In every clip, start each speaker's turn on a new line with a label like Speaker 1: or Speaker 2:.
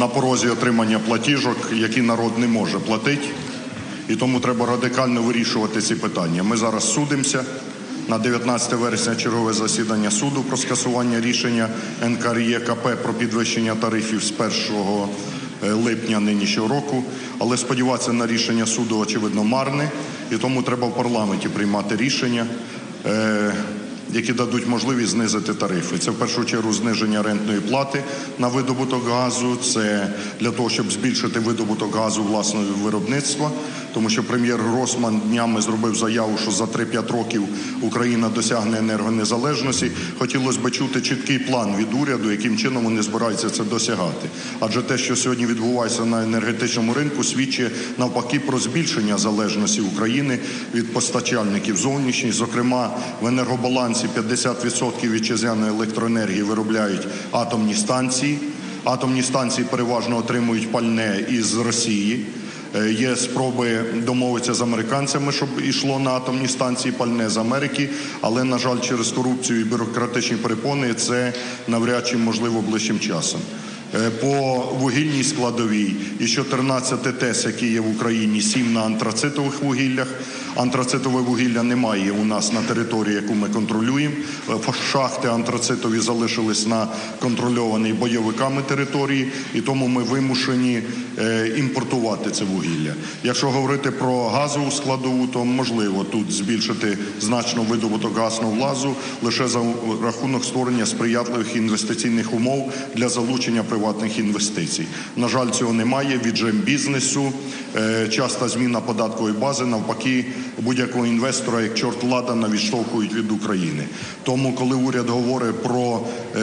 Speaker 1: на порозі отримання платіжок, які народ не може платити. І тому треба радикально вирішувати ці питання. Ми зараз судимося. На 19 вересня чергове засідання суду про скасування рішення НКРЕКП про підвищення тарифів з 1 липня нинішнього року. Але сподіватися на рішення суду, очевидно, марне. І тому треба в парламенті приймати рішення, які дадуть можливість знизити тарифи. Це в першу чергу зниження рентної плати на видобуток газу, це для того, щоб збільшити видобуток газу власного виробництва, тому що прем'єр Гройсман днями зробив заяву, що за 3-5 років Україна досягне енергонезалежності. Хотілося б чути чіткий план від уряду, яким чином вони збираються це досягати. Адже те, що сьогодні відбувається на енергетичному ринку, свідчить навпаки про збільшення залежності України від постачальників зовнішніх. Зокрема, в енергобалансі 50% вітчизняної електроенергії виробляють атомні станції. Атомні станції переважно отримують пальне із Росії. Є спроби домовитися з американцями, щоб йшло на атомні станції пальне з Америки, але, на жаль, через корупцію і бюрократичні перепони це навряд чи можливо ближчим часом. По вугільній складовій із 14 ТЕС, які є в Україні, 7 на антрацитових вугіллях. Антрацитове вугілля немає у нас на території, яку ми контролюємо. Шахти антрацитові залишились на контрольованій бойовиками території, і тому ми вимушені імпортувати це вугілля. Якщо говорити про газову складову, то можливо тут збільшити значно видобуток газного влазу лише за рахунок створення сприятливих інвестиційних умов для залучення приватних інвестицій. На жаль, цього немає. Віджим бізнесу, часта зміна податкової бази, навпаки, будь-якого інвестора, як чорт ладана, відштовхують від України. Тому, коли уряд говорить про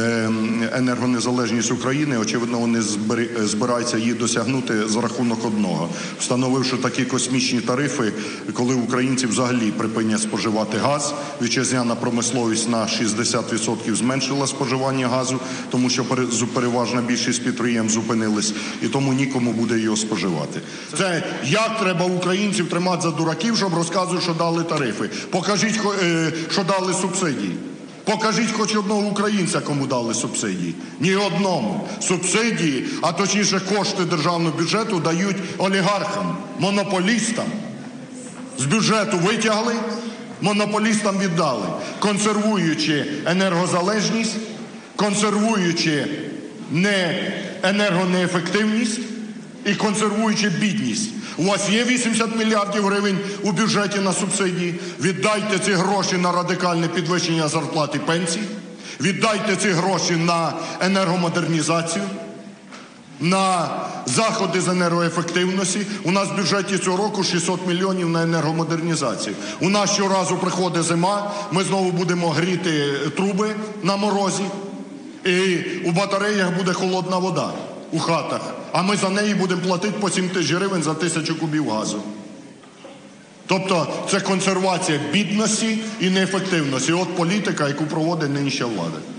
Speaker 1: енергонезалежність України, очевидно, вони збираються її досягнути за рахунок одного. Встановивши такі космічні тарифи, коли українці взагалі припинять споживати газ, вітчизняна промисловість на 60% зменшила споживання газу, тому що переважна більшість підприємств зупинились, і тому нікому буде його споживати. Це як треба українців тримати за дураків, щоб розказувати, що дали тарифи. Покажіть, що дали субсидії. Покажіть хоч одного українця, кому дали субсидії. Ні одному. Субсидії, а точніше кошти державного бюджету дають олігархам, монополістам. З бюджету витягли, монополістам віддали, консервуючи енергозалежність, консервуючи енергонеефективність і консервуючи бідність. У вас є 80 мільярдів гривень у бюджеті на субсидії? Віддайте ці гроші на радикальне підвищення зарплат і пенсій. Віддайте ці гроші на енергомодернізацію, на заходи з енергоефективності. У нас в бюджеті цього року 600 мільйонів на енергомодернізацію. У нас щоразу приходить зима, ми знову будемо гріти труби на морозі, і у батареях буде холодна вода у хатах. А ми за неї будемо платити по 7 тисяч гривень за 1000 кубів газу. Тобто це консервація бідності і неефективності. От політика, яку проводить нинішня влада.